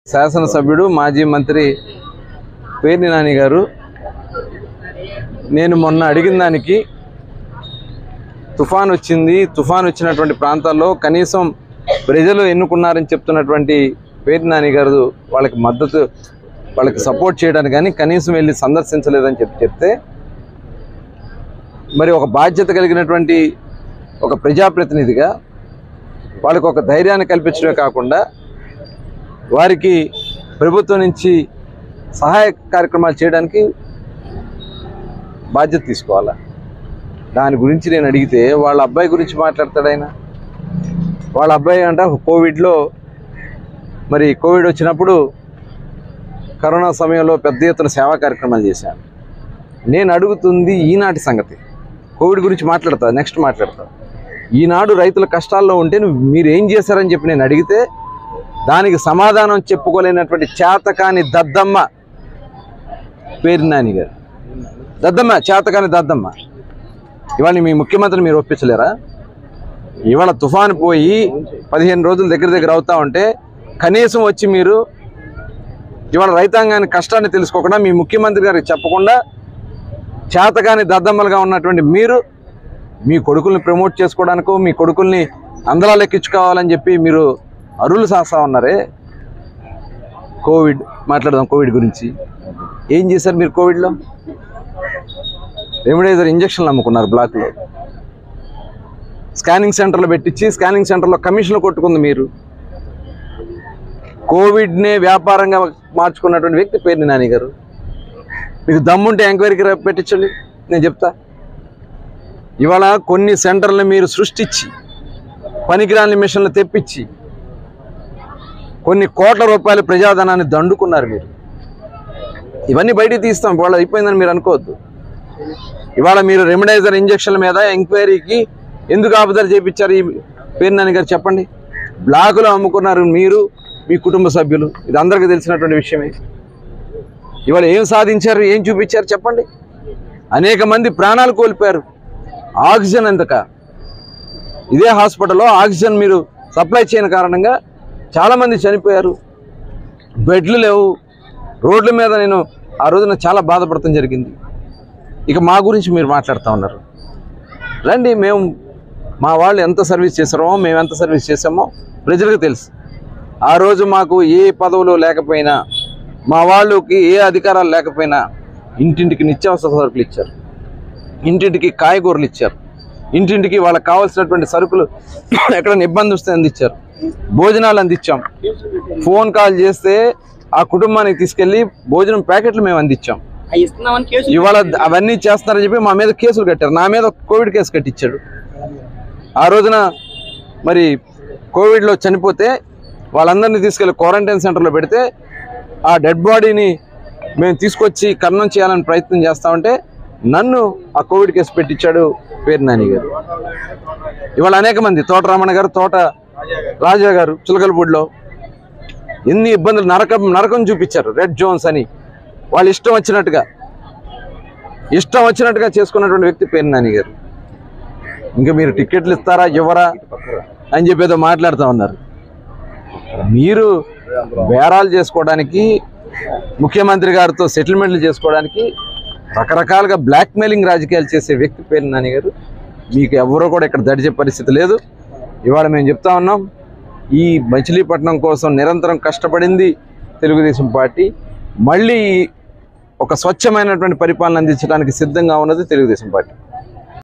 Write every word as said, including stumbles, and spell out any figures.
శాసనసభ్యుడు మాజీ మంత్రి పేర్ని నాని గారు నేను మొన్న అడిగిన దానికి తుఫాన్ వచ్చింది తుఫాన్ వచ్చినటువంటి ప్రాంతాల్లో కనీసం ప్రజలు ఎన్నుకున్నారని చెప్తున్నటువంటి పేర్ని నాని గారు వాళ్ళకి మద్దతు వాళ్ళకి సపోర్ట్ చేయడానికి కానీ కనీసం వెళ్ళి సందర్శించలేదని చెప్పి చెప్తే మరి ఒక బాధ్యత కలిగినటువంటి ఒక ప్రజాప్రతినిధిగా వాళ్ళకి ఒక ధైర్యాన్ని కల్పించడమే కాకుండా వారికి ప్రభుత్వం నుంచి సహాయ కార్యక్రమాలు చేయడానికి బాధ్యత తీసుకోవాలా. దాని గురించి నేను అడిగితే వాళ్ళ అబ్బాయి గురించి మాట్లాడతాడు ఆయన. వాళ్ళ అబ్బాయి అంట కోవిడ్లో మరి కోవిడ్ వచ్చినప్పుడు కరోనా సమయంలో పెద్ద ఎత్తున సేవా కార్యక్రమాలు చేశాను. నేను అడుగుతుంది ఈనాటి సంగతి. కోవిడ్ గురించి మాట్లాడతా, నెక్స్ట్ మాట్లాడతా. ఈనాడు రైతుల కష్టాల్లో ఉంటే మీరు ఏం చేశారని చెప్పి నేను అడిగితే దానికి సమాధానం చెప్పుకోలేనటువంటి చేతకాని దద్దమ్మ పేర్ని నాని గారు. దద్దమ్మ, చేతకాని దద్దమ్మ. ఇవాళ మీ ముఖ్యమంత్రిని మీరు ఒప్పించలేరా? ఇవాళ తుఫాను పోయి పదిహేను రోజుల దగ్గర దగ్గర అవుతా ఉంటే కనీసం వచ్చి మీరు ఇవాళ రైతాంగాన్ని కష్టాన్ని తెలుసుకోకుండా మీ ముఖ్యమంత్రి గారికి చెప్పకుండా చేతకాని దద్దమ్మలుగా ఉన్నటువంటి మీరు మీ కొడుకుల్ని ప్రమోట్ చేసుకోవడానికో మీ కొడుకుల్ని అందలా లెక్కించుకోవాలని చెప్పి మీరు అరువులు సాస్తా ఉన్నారే. కోవిడ్ మాట్లాడదాం. కోవిడ్ గురించి ఏం చేశారు మీరు? కోవిడ్లో రెమిడైజర్ ఇంజక్షన్లు అమ్ముకున్నారు బ్లాక్లో. స్కానింగ్ సెంటర్లో పెట్టించి స్కానింగ్ సెంటర్లో కమిషన్లు కొట్టుకుంది మీరు. కోవిడ్నే వ్యాపారంగా మార్చుకున్నటువంటి వ్యక్తి పేర్ని నాని గారు. మీకు దమ్ముంటే ఎంక్వైరీకి పెట్టించండి, నేను చెప్తా. ఇవాళ కొన్ని సెంటర్లు మీరు సృష్టించి పనికిరాని మిషన్లు తెప్పించి కొన్ని కోట్ల రూపాయల ప్రజాధనాన్ని దండుకున్నారు మీరు. ఇవన్నీ బయటికి తీస్తాం. ఇవాళ అయిపోయిందని మీరు అనుకోవద్దు. ఇవాళ మీరు రెమిడైజర్ ఇంజక్షన్ల మీద ఎంక్వైరీకి ఎందుకు ఆపుదల చేయించారు ఈ పేర్ని నాని గారు చెప్పండి. బ్లాకులో అమ్ముకున్నారు మీరు, మీ కుటుంబ సభ్యులు. ఇది అందరికీ తెలిసినటువంటి విషయమే. ఇవాళ ఏం సాధించారు, ఏం చూపించారు చెప్పండి. అనేక మంది ప్రాణాలు కోల్పోయారు. ఆక్సిజన్ ఎందుక ఇదే హాస్పిటల్లో ఆక్సిజన్ మీరు సప్లై చేయని కారణంగా చాలామంది చనిపోయారు. బెడ్లు లేవు. రోడ్ల మీద నేను ఆ రోజున చాలా బాధపడటం జరిగింది. ఇక మా గురించి మీరు మాట్లాడుతూ ఉన్నారు. రండి, మేము మా వాళ్ళు ఎంత సర్వీస్ చేశారో మేము ఎంత సర్వీస్ చేసామో ప్రజలకు తెలుసు. ఆ రోజు మాకు ఏ పదవులు లేకపోయినా మా వాళ్ళకి ఏ అధికారాలు లేకపోయినా ఇంటింటికి నిత్యావసర సరుకులు ఇచ్చారు, ఇంటింటికి కాయగూరలు ఇచ్చారు, ఇంటింటికి వాళ్ళకి కావాల్సినటువంటి సరుకులు ఎక్కడైనా ఇబ్బంది వస్తే అందించారు, భోజనాలు అందించాం. ఫోన్ కాల్ చేస్తే ఆ కుటుంబానికి తీసుకెళ్ళి భోజనం ప్యాకెట్లు మేము అందించాం. ఇవాళ అవన్నీ చేస్తున్నారని చెప్పి మా మీద కేసులు కట్టారు. నా మీద కోవిడ్ కేసు కట్టించాడు. ఆ రోజున మరి కోవిడ్లో చనిపోతే వాళ్ళందరినీ తీసుకెళ్ళి క్వారంటైన్ సెంటర్లో పెడితే ఆ డెడ్ బాడీని మేము తీసుకొచ్చి ఖననం చేయాలని ప్రయత్నం చేస్తామంటే నన్ను ఆ కోవిడ్ కేసు పెట్టించాడు పేర్ని నాని గారు. ఇవాళ అనేక మంది, తోట రమణ గారు, తోట రాజా గారు చిలకలపూడిలో ఎన్ని ఇబ్బందులు, నరకం నరకం చూపించారు. రెడ్ జోన్స్ అని వాళ్ళు ఇష్టం వచ్చినట్టుగా ఇష్టం వచ్చినట్టుగా చేసుకున్నటువంటి వ్యక్తి పేర్ని నాని గారు. ఇంకా మీరు టికెట్లు ఇస్తారా ఇవ్వరా అని చెప్పేదో మాట్లాడుతూ ఉన్నారు. మీరు బేరాలు చేసుకోవడానికి, ముఖ్యమంత్రి గారితో సెటిల్మెంట్లు చేసుకోవడానికి రకరకాలుగా బ్లాక్మెయిలింగ్ రాజకీయాలు చేసే వ్యక్తి పేర్ని నాని గారు. మీకు ఎవరో కూడా ఇక్కడ దడిచే పరిస్థితి లేదు. ఇవాళ మేము చెప్తా ఉన్నాం, ఈ మచిలీపట్నం కోసం నిరంతరం కష్టపడింది తెలుగుదేశం పార్టీ. మళ్ళీ ఒక స్వచ్ఛమైనటువంటి పరిపాలన అందించడానికి సిద్ధంగా ఉన్నది తెలుగుదేశం పార్టీ.